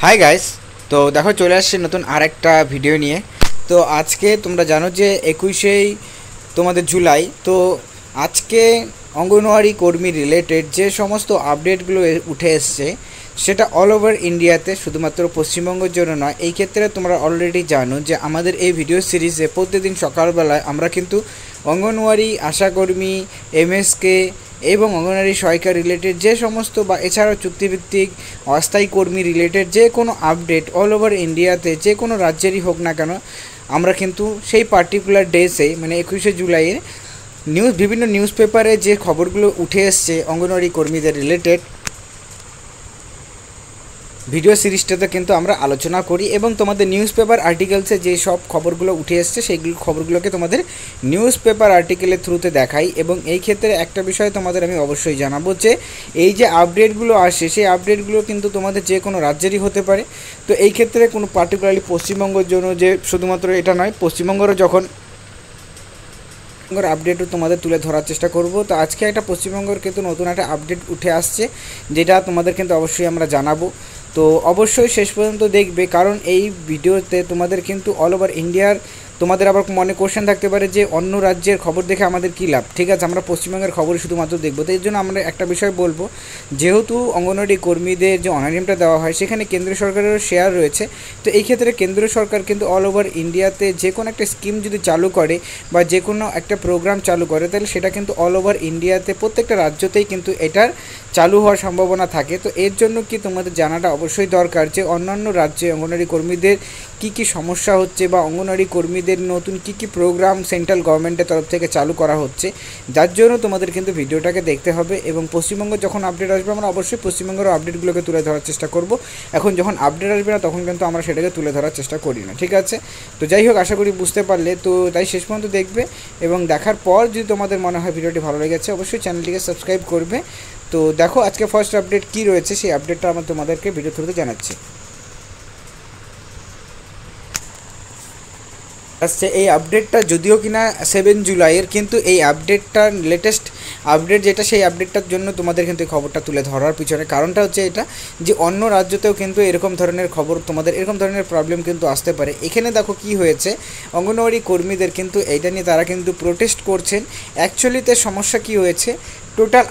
Hi guys, তো দেখো চলে আসছে নতুন আরেকটা ভিডিও নিয়ে। তো আজকে তোমরা জানো যে 21 তোমাদের জুলাই। তো আজকে অঙ্গনওয়াড়ি কর্মী রিলেটেড যে সমস্ত আপডেটগুলো উঠে এসছে সেটা অল ওভার ইন্ডিয়াতে, শুধুমাত্র পশ্চিমবঙ্গের জন্য নয়। এই ক্ষেত্রে তোমরা অলরেডি জানো যে আমাদের এই ভিডিও সিরিজে প্রতিদিন সকালবেলায় আমরা কিন্তু অঙ্গনওয়াড়ি আশাকর্মী, এমএসকে এবং অঙ্গনওয়াড়ি সহায়িকা রিলেটেড যে সমস্ত বা এছাড়াও চুক্তিভিত্তিক অস্থায়ী কর্মী রিলেটেড যে কোনো আপডেট অল ওভার ইন্ডিয়াতে যে কোনো রাজ্যেরই হোক না কেন, আমরা কিন্তু সেই পার্টিকুলার ডেসে মানে 21 জুলাইয়ের বিভিন্ন নিউজ পেপারে যে খবরগুলো উঠে এসছে অঙ্গনওয়াড়ি কর্মীদের রিলেটেড ভিডিও সিরিজটাতে কিন্তু আমরা আলোচনা করি এবং তোমাদের নিউজ পেপার আর্টিকেলসে যে সব খবরগুলো উঠে এসছে সেইগুলো খবরগুলোকে তোমাদের নিউজ পেপার আর্টিকেলের থ্রুতে দেখাই। এবং এই ক্ষেত্রে একটা বিষয় তোমাদের আমি অবশ্যই জানাবো যে এই যে আপডেটগুলো আসে সেই আপডেটগুলো কিন্তু তোমাদের যে কোনো রাজ্যেরই হতে পারে। তো এই ক্ষেত্রে কোনো পার্টিকুলারলি পশ্চিমবঙ্গের জন্য যে শুধুমাত্র এটা নয়, পশ্চিমবঙ্গেরও যখন আপডেটও তোমাদের তুলে ধরার চেষ্টা করব। তো আজকে একটা পশ্চিমবঙ্গের কিন্তু নতুন একটা আপডেট উঠে আসছে যেটা তোমাদের কিন্তু অবশ্যই আমরা জানাবো। তো অবশ্যই শেষ পর্যন্ত দেখবে, কারণ এই ভিডিওতে তোমাদের কিন্তু অল ওভার ইন্ডিয়ার তোমাদের আবার মনে কোশ্চেন থাকতে পারে যে অন্য রাজ্যের খবর দেখে আমাদের কী লাভ। ঠিক আছে, আমরা পশ্চিমবঙ্গের খবরই শুধুমাত্র দেখবো। তো এর জন্য আমরা একটা বিষয় বলবো, যেহেতু অঙ্গনওয়াড়ি কর্মীদের যে অনারিয়ামটা দেওয়া হয় সেখানে কেন্দ্র সরকারেরও শেয়ার রয়েছে। তো এই ক্ষেত্রে কেন্দ্র সরকার কিন্তু অল ওভার ইন্ডিয়াতে যে কোনো একটা স্কিম যদি চালু করে বা যে কোনো একটা প্রোগ্রাম চালু করে, তাহলে সেটা কিন্তু অল ওভার ইন্ডিয়াতে প্রত্যেকটা রাজ্যতেই কিন্তু এটার চালু হওয়ার সম্ভাবনা থাকে। তো এর জন্য কি তোমাদের জানাটা অবশ্যই দরকার যে অন্যান্য রাজ্যে অঙ্গনওয়াড়ি কর্মীদের কী কী সমস্যা হচ্ছে বা অঙ্গনওয়াড়ি কর্মীদের নতুন কী কী প্রোগ্রাম সেন্ট্রাল গভর্নমেন্টের তরফ থেকে চালু করা হচ্ছে, যার জন্য তোমাদের কিন্তু ভিডিওটাকে দেখতে হবে। এবং পশ্চিমবঙ্গ যখন আপডেট আসবে আমরা অবশ্যই পশ্চিমবঙ্গের আপডেটগুলোকে তুলে ধরার চেষ্টা করব। এখন যখন আপডেট আসবে না তখন কিন্তু আমরা সেটাকে তুলে ধরার চেষ্টা করি না। ঠিক আছে, তো যাই হোক, আশা করি বুঝতে পারলে। তো তাই শেষ পর্যন্ত দেখবে এবং দেখার পর যদি তোমাদের মনে হয় ভিডিওটি ভালো লেগেছে অবশ্যই চ্যানেলটিকে সাবস্ক্রাইব করবে। তো দেখো আজকে ফার্স্ট আপডেট কী রয়েছে সেই আপডেটটা আমরা তোমাদেরকে ভিডিও থ্রুতে জানাচ্ছি। আসছে এই আপডেটটা যদিও কিনা 7 জুলাইয়ের, কিন্তু এই আপডেটটার লেটেস্ট আপডেট যেটা সেই আপডেটটার জন্য তোমাদের কিন্তু এই খবরটা তুলে ধরার পিছনে কারণটা হচ্ছে এটা যে অন্য রাজ্যতেও কিন্তু এরকম ধরনের খবর তোমাদের এরকম ধরনের প্রবলেম কিন্তু আসতে পারে। এখানে দেখো কি হয়েছে, অঙ্গনওয়াড়ি কর্মীদের কিন্তু এইটা নিয়ে তারা কিন্তু প্রোটেস্ট করছেন। অ্যাকচুয়ালিতে সমস্যা কি হয়েছে, টোটাল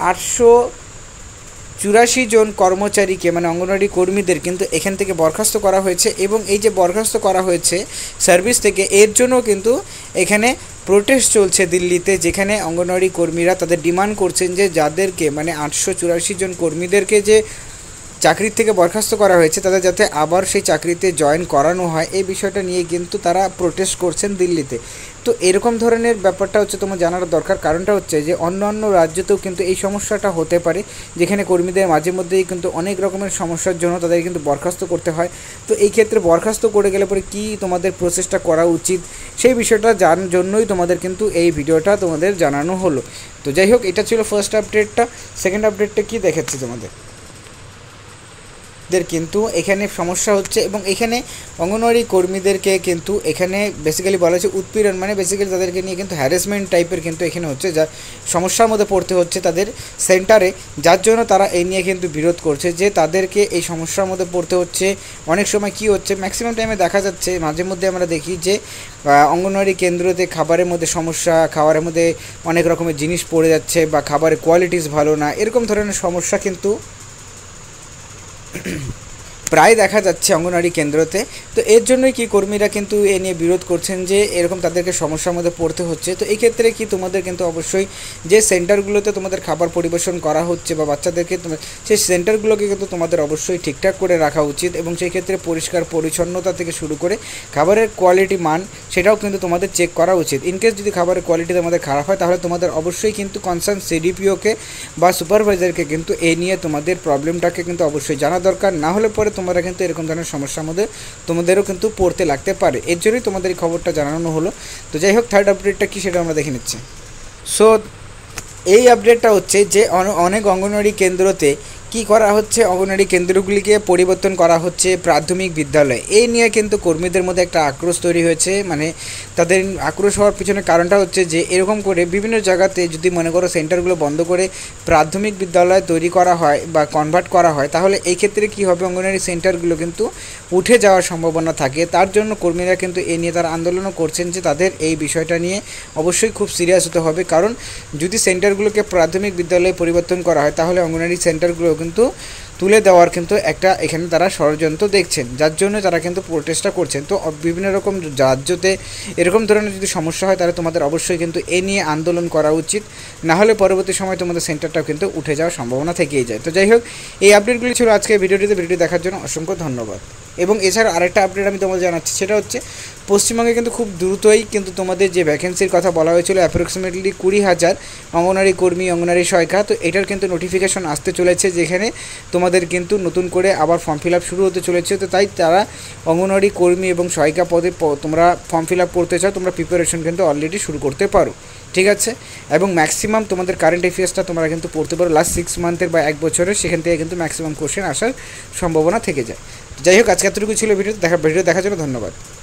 884 জন কর্মচারীকে মানে অঙ্গনওয়াড়ি কর্মীদের কিন্তু এখান থেকে বরখাস্ত করা হয়েছে। এবং এই যে বরখাস্ত করা হয়েছে সার্ভিস থেকে, এর জন্য কিন্তু এখানে প্রোটেস্ট চলছে দিল্লিতে, যেখানে অঙ্গনওয়াড়ি কর্মীরা তাদের ডিমান্ড করছেন যে যাদেরকে মানে 884 জন কর্মীদেরকে যে চাকরির থেকে বরখাস্ত করা হয়েছে তাদের যাতে আবার সেই চাকরিতে জয়েন করানো হয়, এই বিষয়টা নিয়ে কিন্তু তারা প্রোটেস্ট করছেন দিল্লিতে। তো এরকম ধরনের ব্যাপারটা হচ্ছে তোমার জানার দরকার। কারণটা হচ্ছে যে অন্য রাজ্যতেও কিন্তু এই সমস্যাটা হতে পারে, যেখানে কর্মীদের মাঝে মধ্যেই কিন্তু অনেক রকমের সমস্যার জন্য তাদের কিন্তু বরখাস্ত করতে হয়। তো এই ক্ষেত্রে বরখাস্ত করে গেলে পরে কী তোমাদের প্রসেসটা করা উচিত সেই বিষয়টা জানার জন্যই তোমাদের কিন্তু এই ভিডিওটা তোমাদের জানানো হলো। তো যাই হোক, এটা ছিল ফার্স্ট আপডেটটা। সেকেন্ড আপডেটটা কী দেখাচ্ছি তোমাদের, কিন্তু এখানে সমস্যা হচ্ছে এবং এখানে অঙ্গনওয়াড়ি কর্মীদেরকে কিন্তু এখানে বেসিক্যালি বলা হচ্ছে উৎপীড়ন, মানে বেসিক্যালি তাদেরকে নিয়ে কিন্তু হ্যারাসমেন্ট টাইপের কিন্তু এখানে হচ্ছে, যা সমস্যার মধ্যে পড়তে হচ্ছে তাদের সেন্টারে, যার জন্য তারা এই নিয়ে কিন্তু বিরোধ করছে যে তাদেরকে এই সমস্যার মধ্যে পড়তে হচ্ছে। অনেক সময় কি হচ্ছে, ম্যাক্সিমাম টাইমে দেখা যাচ্ছে, মাঝে মধ্যে আমরা দেখি যে অঙ্গনওয়াড়ি কেন্দ্রতে খাবারের মধ্যে সমস্যা, খাবারের মধ্যে অনেক রকমের জিনিস পড়ে যাচ্ছে বা খাবারের কোয়ালিটিস ভালো না, এরকম ধরনের সমস্যা কিন্তু প্রায় দেখা যাচ্ছে অঙ্গনওয়াড়ি কেন্দ্রতে। তো এর জন্যই কি কর্মীরা কিন্তু এ নিয়ে বিরোধ করছেন যে এরকম তাদেরকে সমস্যার মধ্যে পড়তে হচ্ছে। তো এই ক্ষেত্রে কি তোমাদের কিন্তু অবশ্যই যে সেন্টারগুলোতে তোমাদের খাবার পরিবেশন করা হচ্ছে বা বাচ্চাদেরকে সেই সেন্টারগুলোকে কিন্তু তোমাদের অবশ্যই ঠিকঠাক করে রাখা উচিত এবং সেই ক্ষেত্রে পরিষ্কার পরিচ্ছন্নতা থেকে শুরু করে খাবারের কোয়ালিটি মান সেটাও কিন্তু তোমাদের চেক করা উচিত। ইনকেস যদি খাবারের কোয়ালিটি তোমাদের খারাপ হয় তাহলে তোমাদের অবশ্যই কিন্তু কনসার্ন সিডিপিওকে বা সুপারভাইজারকে কিন্তু এ নিয়ে তোমাদের প্রবলেমটাকে কিন্তু অবশ্যই জানা দরকার, না হলে পরে তোমরা কিন্তু এরকম ধরনের সমস্যার মধ্যে তোমাদেরও কিন্তু পড়তে লাগতে পারে। এর জন্যই তোমাদের এই খবরটা জানানো হলো। তো যাই হোক, থার্ড আপডেটটা কী সেটা আমরা দেখে নিচ্ছি। সো এই আপডেটটা হচ্ছে যে অনেক অঙ্গনওয়াড়ি কেন্দ্রতে কি করা হচ্ছে, অঙ্গনওয়াড়ি কেন্দ্রগুলিকে পরিবর্তন করা হচ্ছে প্রাথমিক বিদ্যালয়ে। এই নিয়ে কিন্তু কর্মীদের মধ্যে একটা আক্রোশ তৈরি হয়েছে। মানে তাদের আক্রোশ হওয়ার পিছনে কারণটা হচ্ছে যে এরকম করে বিভিন্ন জায়গাতে যদি মনে করো সেন্টারগুলো বন্ধ করে প্রাথমিক বিদ্যালয় তৈরি করা হয় বা কনভার্ট করা হয়, তাহলে এই ক্ষেত্রে কী হবে, অঙ্গনওয়াড়ি সেন্টারগুলো কিন্তু উঠে যাওয়ার সম্ভাবনা থাকে। তার জন্য কর্মীরা কিন্তু এই নিয়ে তারা আন্দোলনও করছেন যে তাদের এই বিষয়টা নিয়ে অবশ্যই খুব সিরিয়াস হতে হবে। কারণ যদি সেন্টারগুলোকে প্রাথমিক বিদ্যালয়ে পরিবর্তন করা হয়, তাহলে অঙ্গনওয়াড়ি সেন্টারগুলো কিন্তু তুলে দেওয়ার কিন্তু একটা এখানে তারা ষড়যন্ত্র দেখছেন, যার জন্য তারা কিন্তু প্রোটেস্টটা করছেন। তো বিভিন্ন রকম রাজ্যতে এরকম ধরনের যদি সমস্যা হয়, তাহলে তোমাদের অবশ্যই কিন্তু এ নিয়ে আন্দোলন করা উচিত, না হলে পরবর্তী সময় তোমাদের সেন্টারটাও কিন্তু উঠে যাওয়ার সম্ভাবনা থেকেই যায়। তো যাই হোক, এই আপডেটগুলি ছিল আজকে ভিডিওটি দেখার জন্য অসংখ্য ধন্যবাদ। এবং এছাড়া আরেকটা আপডেট আমি তোমাদের জানাচ্ছি, সেটা হচ্ছে পশ্চিমবঙ্গে কিন্তু খুব দ্রুতই কিন্তু তোমাদের যে ভ্যাকেন্সির কথা বলা হয়েছিল অ্যাপ্রক্সিমেটলি 20,000 অঙ্গনওয়াড়ি কর্মী, অঙ্গনওয়াড়ি সহায়িকা, তো এটার কিন্তু নোটিফিকেশন আসতে চলেছে, যেখানে তোমাদের কিন্তু নতুন করে আবার ফর্ম ফিল আপ শুরু হতে চলেছে। তো তাই তারা অঙ্গনওয়াড়ি কর্মী এবং সহায়িকা পদে তোমরা ফর্ম ফিল আপ করতে চাও, তোমরা প্রিপারেশন কিন্তু অলরেডি শুরু করতে পারো, ঠিক আছে। এবং ম্যাক্সিমাম তোমাদের কারেন্ট অ্যাফেয়ার্সটা তোমরা কিন্তু পড়তে পারো লাস্ট 6 মান্থের বা 1 বছরের, সেখান থেকে কিন্তু ম্যাক্সিমাম কোশ্চেন আসার সম্ভাবনা থেকে যায়। যাই হোক, আজকে এতটুকু ছিল ভিডিও দেখার জন্য ধন্যবাদ।